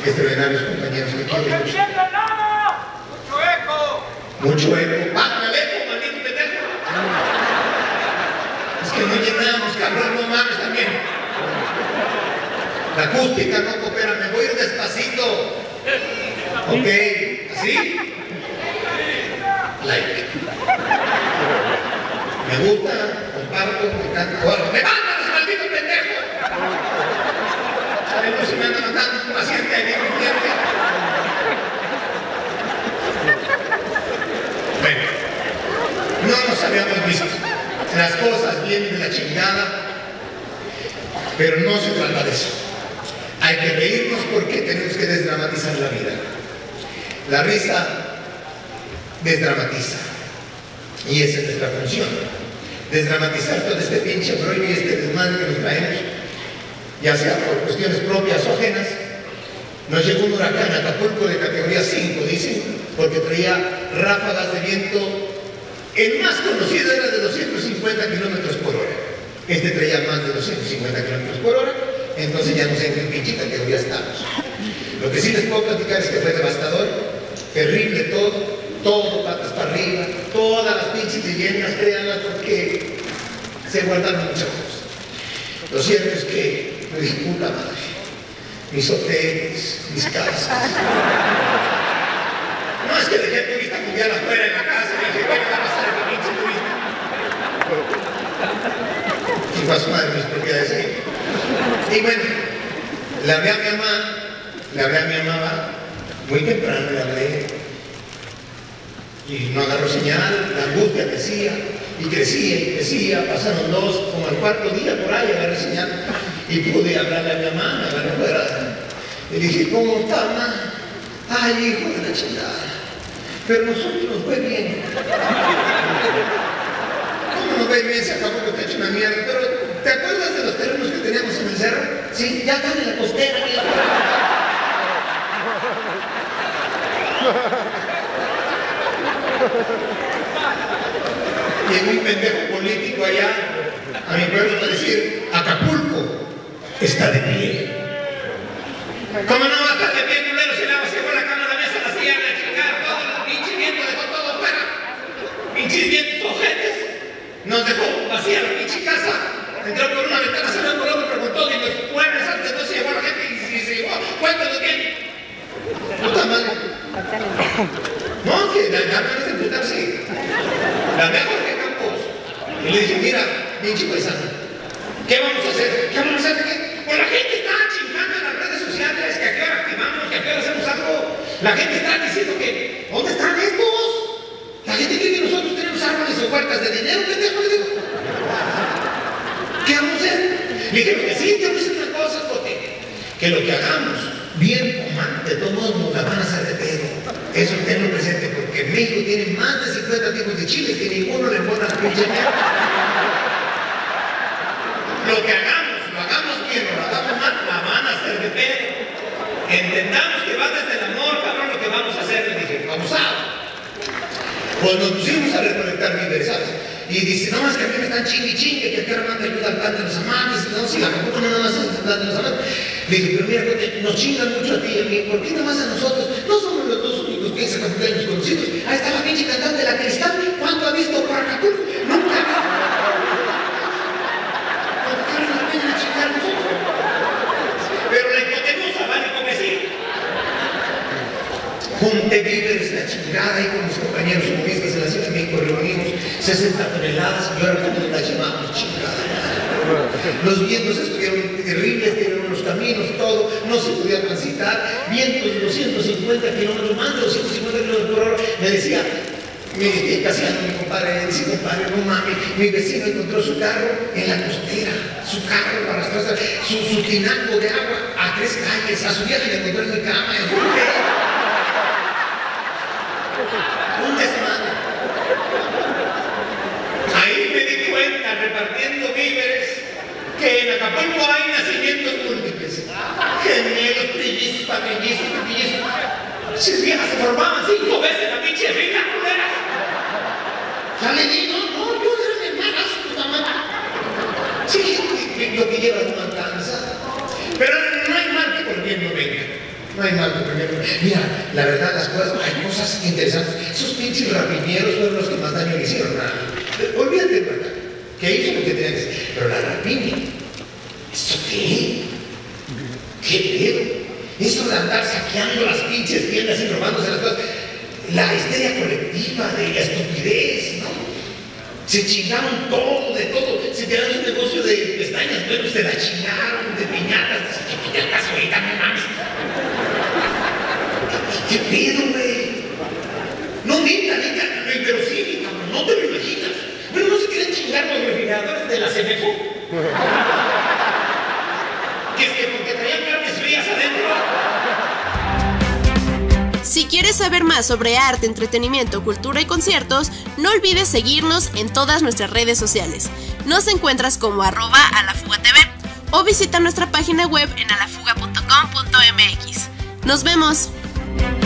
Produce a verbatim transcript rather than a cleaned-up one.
extraordinarios compañeros que quiero mucho. ¡Mucho eco! Mucho eco. ¡Bájame el eco, maldito pendejo! Es que no llenamos, cabrón, no mames también. La acústica no coopera, me voy a ir despacito. Ok, ¿así? Like. Me gusta, comparto, me encanta. Bueno, ¡levántanos, maldito pendejo! Sabemos si me anda matando un paciente ahí bien pendiente. Bueno, no nos habíamos visto. Las cosas vienen de la chingada, pero no se trata de eso. Hay que reírnos porque tenemos que desdramatizar la vida. La risa desdramatiza. Y esa es nuestra función. Desdramatizar todo este pinche rollo y este desmadre que nos traemos, ya sea por cuestiones propias o ajenas. Nos llegó un huracán a Acapulco de categoría cinco, dicen, porque traía ráfagas de viento. El más conocido era de doscientos cincuenta kilómetros por hora. Este traía más de doscientos cincuenta kilómetros por hora. Entonces ya no sé en qué pinche categoría estamos. Lo que sí les puedo platicar es que fue devastador, terrible todo, todo patas para arriba, todas las pinches leyendas, créanlas, porque se guardaron muchas cosas. Lo cierto es que me dije, puta madre, mis hoteles, mis casas. No es que dejé el turista mundial afuera en la casa, y dije, bueno, va a pasar el pinche turista. Y fue a su madre mis propiedades ahí. Y bueno, le hablé a mi mamá, le hablé a mi mamá, muy temprano le hablé, y no agarró señal, la angustia crecía, y crecía, y crecía, pasaron dos, como el cuarto día por ahí agarré señal, y pude hablarle a mi mamá, me agarró fuera, y dije, ¿cómo está, mamá? Ay, hijo de la chingada, pero nosotros nos fue bien. ¿Cómo nos fue bien? Se acabó que te ha hecho una mierda, pero ¿te acuerdas de los terrenos que teníamos en el cerro? Sí, ya están en la costera, mira. Llegó un pendejo político allá a mi pueblo para decir, Acapulco está de pie. ¿Cómo no va a estar de pie, culero? Si la vació la cama, la mesa, la silla, la chingada, todo el pinche viento dejó todo fuera. Pinches vientos ojetes. Nos dejó vacía la pinche casa. Entró por una ventana, salió por otra, preguntó, y los jueves antes no se llevó a la gente y se llevó. Cuéntanos bien. Puta madre. No, que la ganas de emputarse. La mejor de Campos. Y le dije, mira, pinche paisano, ¿qué vamos a hacer? ¿Qué vamos a hacer? ¿Qué? Pues la gente está chingando en las redes sociales, que a qué hora activamos, que a qué hora hacemos algo. La gente está diciendo que, ¿dónde están estos? La gente cree que nosotros tenemos árboles o puertas de dinero, pendejo, le digo. ¿Qué vamos a hacer? Le dije, que sí, te voy a decir una cosa, porque que lo que hagamos, bien o mal, de todos modos nos la van a hacer de pedo. Eso tenlo presente, porque México tiene más de cincuenta tipos de chile que ninguno le pone a la pinche mierda. Lo que hagamos, lo hagamos bien o lo hagamos mal, la van a hacer de pedo. Entendamos que va desde el amor, cabrón, lo que vamos a hacer. Le dije, vamos a. Pues nos pusimos a recolectar víveres, ¿sabes? Y dice, no, es que a mí me están chingue y chingue, que aquí ahora manda ayuda al plan de los amantes, no, si Acapulco no nada más es el plan de los amantes. Le dije, pero mira, nos chingan mucho a ti y a mí, ¿por qué nada más a nosotros? No somos los dos únicos pinches acapulqueños conocidos. Ahí está la pinche cantante de la Cristal, ¿cuánto ha visto por Acapulco? Nunca ha visto. ¿Por qué nos vienen a chingar nosotros? Pero la hipotenusa, vale, como sí. Junté víveres, la chingada, y con mis compañeros humoristas en la Ciudad de México reunimos sesenta toneladas y ahora cómo las llamamos, chingada. Los vientos estuvieron terribles, tiraron los caminos, todo, no se podía transitar, vientos de doscientos cincuenta kilómetros, más de doscientos cincuenta kilómetros por hora. Me decía, mi Casiano, mi compadre, me dice, compadre, no mames, mi vecino encontró su carro en la costera, su carro para arrastrar, su, su tinaco de agua a tres calles, a su vieja le encontró en mi cama, en un desmadre. Ahí me di cuenta, repartiendo víveres, que en Acapulco hay nacimientos múltiples. Gemelos, trillizos, patrillizos, trillizos. Si viejas se formaban cinco veces la pinche fila, culera. Ya le di, no, no, yo era mi hermana, su mamá. Sí, lo que lleva no alcanza. Pero no hay mal que por bien no venga. No hay mal que primer lugar. Mira, la verdad, las cosas, hay cosas interesantes. Esos pinches rapiñeros fueron los que más daño le hicieron a... Olvídate de verdad, que hizo lo que tenía que hacer. Pero la rapiña, ¿eso qué? ¿Qué pedo? Eso de andar saqueando las pinches tiendas y robándose las cosas. La histeria colectiva de la estupidez, ¿no? Se chingaron todo, de todo. Se tiraron un negocio de pestañas, bueno, se la chingaron, de piñatas. ¿Qué piñatas ahorita, no mames? ¿Qué pedo, güey? No, neta, neta, pero sí, cabrón, no te lo imaginas. Bueno, no se quieren chingar los refrigeradores de la C F E F U. Que es que porque traían carnes frías adentro. Si quieres saber más sobre arte, entretenimiento, cultura y conciertos, no olvides seguirnos en todas nuestras redes sociales. Nos encuentras como arroba alafugatv o visita nuestra página web en alafuga punto com punto m x. ¡Nos vemos!